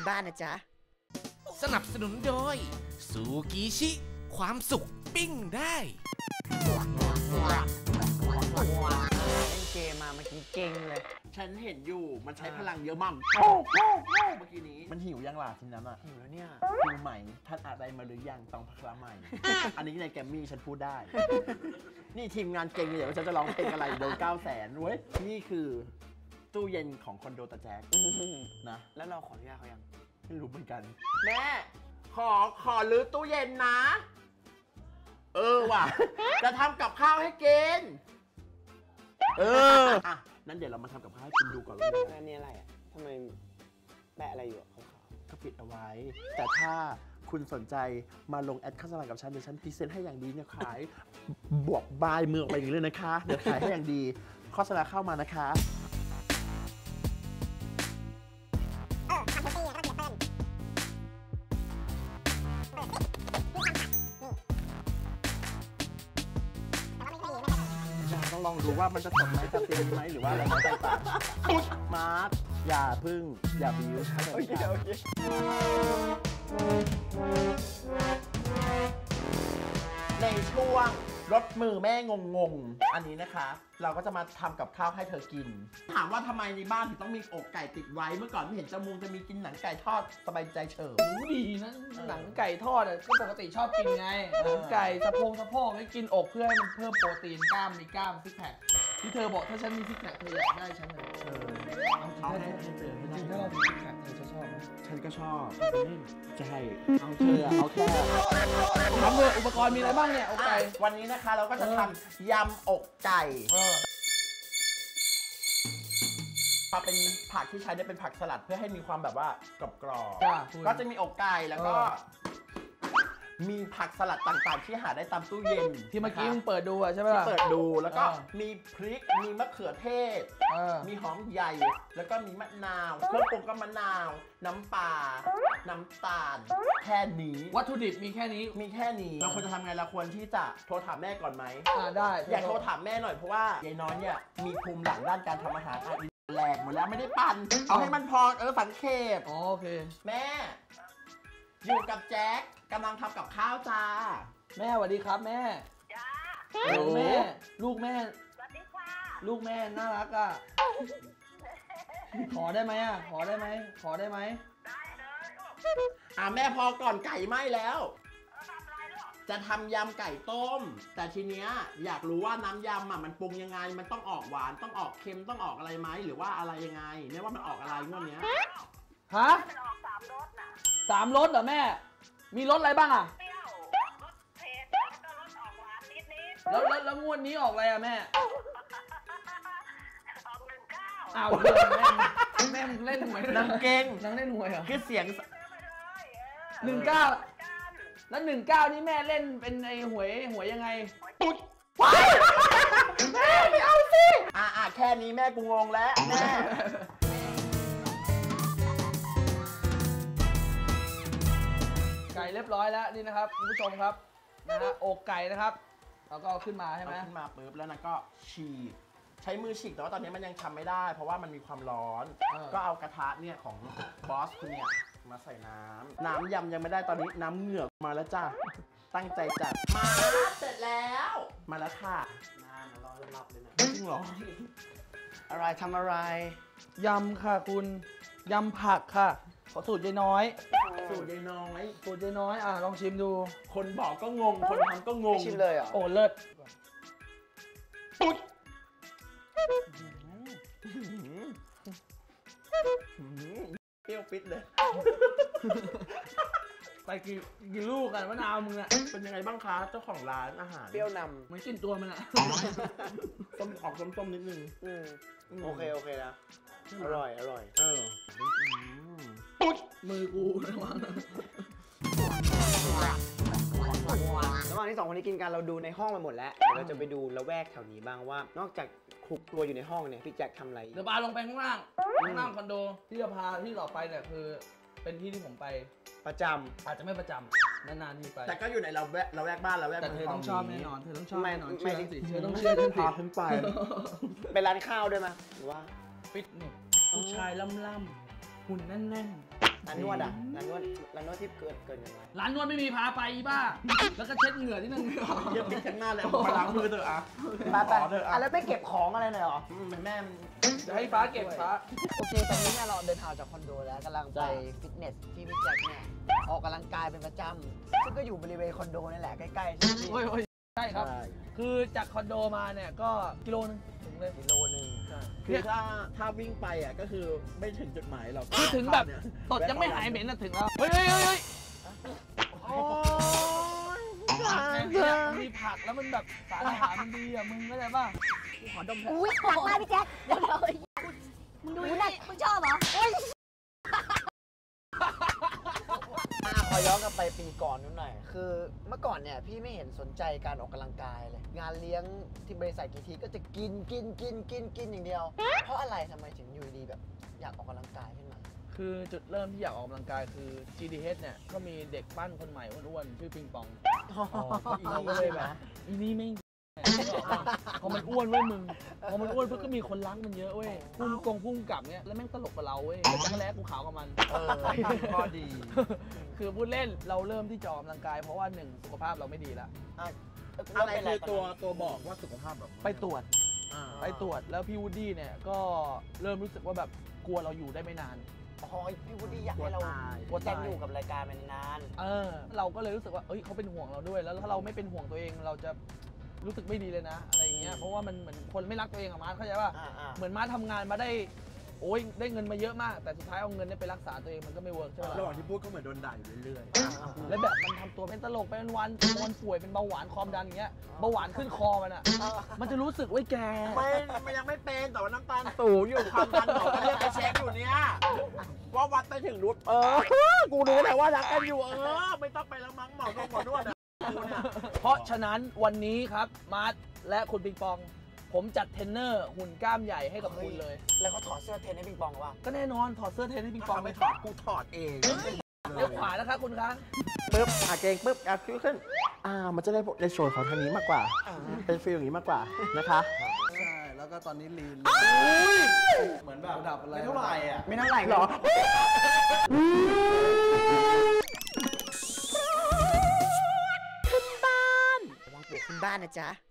บ้านนะจ๊ะสนับสนุนโดยซูกิชิความสุขปิ้งได้เล่นเกมมาเมื่อกี้เก่งเลยฉันเห็นอยู่มันใช้พลังเยอะมากเมื่อกี้นี้มันหิวยังล่ะทีนั้นอ่ะหิวแล้วเนี่ยหิวไหมท่านอะไรมาหรือยังต้องพักละใหม่ อันนี้ในแกมมี่ฉันพูดได้ นี่ทีมงานเก่งเดี๋ยวฉันจะร้องเพลงอะไรโดน900,000เว้ยนี่คือตู้เย็นของคอนโดตาแจ็คนะแล้วเราขออนุญาตเขายังไม่รู้เหมือนกันแม่ขอรื้อตู้เย็นนะว่ะจะทำกับข้าวให้กินอ่ะนั้นเดี๋ยวเรามาทำกับข้าวให้กินดูก่อนเลยอันนี้อะไรอ่ะทำไมแปะอะไรอยู่อ่ะเขาก็ปิดเอาไว้แต่ถ้าคุณสนใจมาลงแอดข้าวสารกับฉันเดี๋ยวฉันพรีเซนต์ให้อย่างดีเนี่ยขายบวกบายมือออกไปอย่างนี้เลยนะคะเดี๋ยวขายให้อย่างดีข้าวสารเข้ามานะคะต้องลองดูว่ามันจะสดไหมจะตีไหมหรือว่าอะไรไหมใจปากมาร์คอย่าพึ่งอย่าบิ้วโอเคในช่วงรสมือแม่งงอันนี้นะคะเราก็จะมาทำกับข้าวให้เธอกินถามว่าทำไมในบ้านถึงต้องมีอกไก่ติดไว้เมื่อก่อนไม่เห็นจะมีกินหนังไก่ทอดสบายใจเฉิบดีนะหนังไก่ทอดก็ปกติชอบกินไงหนังไก่สะโพกให้กินอกเพื่อให้มันเพิ่มโปรตีนกล้ามมีกล้ามซิกแพคที่เธอบอกถ้าฉันมีซิกแพคเธออยากได้ฉันเลยเอาจริงถ้าเรามีซิกแพคเธอจะชอบไหมฉันก็ชอบใช่เอาเธอเอาแค่ทำเลยอุปกรณ์มีอะไรบ้างเนี่ยอกไก่วันนี้นะคะเราก็จะทำยำอกไก่เป็นผักที่ใช้ได้เป็นผักสลัดเพื่อให้มีความแบบว่ากรอบๆก็จะมีอกไก่แล้วก็มีผักสลัดต่างๆที่หาได้ตามตู้เย็นที่เมื่อกี้มึงเปิดดูใช่ไหมล่ะเปิดดูแล้วก็มีพริกมีมะเขือเทศมีหอมใหญ่แล้วก็มีมะนาวเครื่องปรุงก็มะนาวน้ำปลาน้ำตาลแค่นี้วัตถุดิบมีแค่นี้เราควรจะทำไงเราควรที่จะโทรถามแม่ก่อนไหมได้อยากโทรถามแม่หน่อยเพราะว่ายายน้อยเนี่ยมีภูมิหลังด้านการทำอาหารแหลกหมดแล้วไม่ได้ปั่นเอาให้มันพอสังเขปโอเคแม่อยู่กับแจ็คกำลังทำกับข้าวจ้าแม่สวัสดีครับแม่จ้าแม่ลูกแม่สวัสดีค่ะลูกแม่น่ารักอ่ะขอได้ไหมขอได้ไหมได้เลยแม่พอก่อนไก่ไหม้แล้วจะทำยำไก่ต้มแต่ทีเนี้ยอยากรู้ว่าน้ำยำมันปรุงยังไงมันต้องออกหวานต้องออกเค็มต้องออกอะไรไหมหรือว่าอะไรยังไงแม่ว่ามันออกอะไรงวดเนี้ยฮะมันออก3 รสน่ะ 3 รสเหรอแม่มีรสอะไรบ้างเปรี้ยวรสเผ็ดแล้วก็รสออกหวานนิดแล้วงวดนี้ออกอะไรแม่ออก19 อ้าวแม่เล่นหวยนางเก่งนางเล่นหวยเหรอคือเสียง 19แล้ว19นี่แม่เล่นเป็นไอ้หวยยังไงตุ๊ดแม่ไม่เอาสิแค่นี้แม่กูงงแล้วแม่ไก่เรียบร้อยแล้วนี่นะครับคุณผู้ชมครับอกไก่นะครับเราก็ขึ้นมาใช่ไหมขึ้นมาปุ๊บแล้วนะก็ฉีกใช้มือฉีกแต่ว่าตอนนี้มันยังทำไม่ได้เพราะว่ามันมีความร้อนก็เอากระทะเนี่ยของบอสคุณเนี่ยมาใส่น้ำยำยังไม่ได้ตอนนี้น้ำเหงือกมาแล้วจ้าตั้งใจจัดมาเสร็จแล้วมาแล้วค่ะนานรอรับเลยนะจริงเหรออะไรทำอะไรยำค่ะคุณยำผักค่ะขอสูตรยายน้อยลองชิมดูคนบอกก็งงคนทำก็งงชิมเลยโอ้เลิศตุ๊ดเปรี้ยวปิดเลยไปกี่ลูกกันมะนาวมึงอะเป็นยังไงบ้างคะเจ้าของร้านอาหารเปรี้ยวนำไม่กินตัวมันอะส้มออกส้มนิดนึงโอเคนะอร่อยตุ๊ดมือกูระวังระหว่างที่2 คนนี้กินกันเราดูในห้องมาหมดแล้วเดี๋ยวเราจะไปดูละแวกแถวนี้บ้างว่านอกจากคลุกตัวอยู่ในห้องเนี่ยพี่แจ็คทำอะไรเดี๋ยวพาลงไปข้างล่างคอนโดที่จะพาที่ต่อไปเนี่ยคือเป็นที่ที่ผมไปประจำอาจจะไม่ประจำนานๆทีไปแต่ก็อยู่ในละแวกบ้านละแวกแต่เธอต้องชอบแน่นอนเธอต้องชอบแน่นอนเธอต้องเชื่อฉันสิพาขึ้นไปเป็นร้านข้าวด้วยมั้ยหรือว่าฟิตเนสผู้ชายล่ำหุ่นแน่นร้านนวดอ่ะร้านนวดที่เกินยังไงร้านนวดไม่มีพาไปอีบ้า แล้วก็เช็ดเหงื่อที่นั่นเยี่ยมมิดข้างหน้าเลยมาล้างมือเถอะอ่ะไปแล้วไม่เก็บของอะไรหน่อยหรอแม่จะให้ฟ้าเก็บฟ้าโอเค ตอนนี้เนี่ยเราเดินทางจากคอนโดแล้วกำลังไปฟิตเนสที่พี่แจ็คเนี่ยออกกำลังกายเป็นประจำซึ่งก็อยู่บริเวณคอนโดนี่แหละใกล้ๆใช่ไหมพี่โอ้ยใช่ครับ คือจากคอนโดมาเนี่ยก็กิโลนึงถึงเลยกิโลนึงคือถ้าวิ่งไปอ่ะก็คือไม่ถึงจุดหมายหรอกคือถึงแบบตดยังไม่หายเหม็นน่ะถึงแล้ว เฮ้ยโอ้ยแม่งเนี่ยมันมีผักแล้วมันแบบสารอาหารมันดีอ่ะมึงเข้าใจป่ะขอดมเถอะอุ้ยหนักมากพี่แจ๊คเดี๋ยวมึงดูนี่มึงชอบเหรอขอย้อนกลับไปปีก่อนนิดหน่อย คือเมื่อก่อนเนี่ยพี่ไม่เห็นสนใจการออกกำลังกายเลย งานเลี้ยงที่บริษัทกี่ทีก็จะกินอย่างเดียว เพราะอะไรทำไมถึงอยู่ดีแบบอยากออกกำลังกายขึ้นมาคือจุดเริ่มที่อยากออกกำลังกายคือ GDH เนี่ยก็มีเด็กปั้นคนใหม่อ้วนๆชื่อปิงปองเราก็เลยแบบอีนี่ไม่พอมันอ้วนเว้ยมึงพอมันอ้วนเพื่อก็มีคนรักมันเยอะเว้ยพุ่งกลับเนี่ยแล้วแม่งตลกกับเราเว้ยจักรแร้กูขาวกับมันก็ดีคือพูดเล่นเราเริ่มที่จะออกกำลังกายเพราะว่าหนึ่งสุขภาพเราไม่ดีละอะไรคือตัวบอกว่าสุขภาพแบบไปตรวจแล้วพี่วูดดี้เนี่ยก็เริ่มรู้สึกว่าแบบกลัวเราอยู่ได้ไม่นานอ๋อพี่วูดดี้อยากให้เรากลัวตายยังอยู่กับรายการนานเราก็เลยรู้สึกว่าเขาเป็นห่วงเราด้วย แล้วถ้าเราไม่เป็นห่วงตัวเองเราจะรู้สึกไม่ดีเลยนะอะไรอย่างเงี้ยเพราะว่ามันเหมือนคนไม่รักตัวเองอะมาร์ทเข้าใจป่ะเหมือนมาร์ททำงานมาได้ได้เงินมาเยอะมากแต่สุดท้ายเอาเงินเนี่ยไปรักษาตัวเองมันก็ไม่เวิร์กใช่ไหมระหว่างที่พูดก็เหมือนโดนด่าอยู่เรื่อยแล้วแบบมันทำตัวเป็นตลกไปวันป่วยเป็นเบาหวานความดันอย่างเงี้ยเบาหวานขึ้นคอมันอะมันจะรู้สึกว่าแกมันยังไม่เป็นแต่ว่าน้ำตาลสูงอยู่ความดันหมอก็เรียกไปเช็คอยู่เนี่ยว่าวัดไปถึงรุ่นกูรู้แต่ว่ารักกันอยู่ไม่ต้องไปแล้วมั้งหมอนวดอ่ะเพราะฉะนั้นวันนี้ครับมาร์ทและคุณปิงปอง ผมจัดเทรนเนอร์หุ่นกล้ามใหญ่ให้กับคุณเลยแล้วเขาถอดเสื้อเทรนให้ปิงปองว่าก็แน่นอนถอดเสื้อเทรนให้ปิงปองไม่ถอดกูถอดเองเลี้ยวขวานะคะคุณคะปึ๊บเกงปึ๊บคิ้วขึ้นมันจะได้โชว์เขาทางนี้มากกว่าเป็นฟีลอย่างนี้มากกว่านะคะใช่ แล้วก็ตอนนี้ลีนเหมือนแบบระดับอะไรไม่เท่าไหร่อ่ะไม่เท่าไหร่หรอ ระวังปวกขึ้นบ้านนะจ๊ะ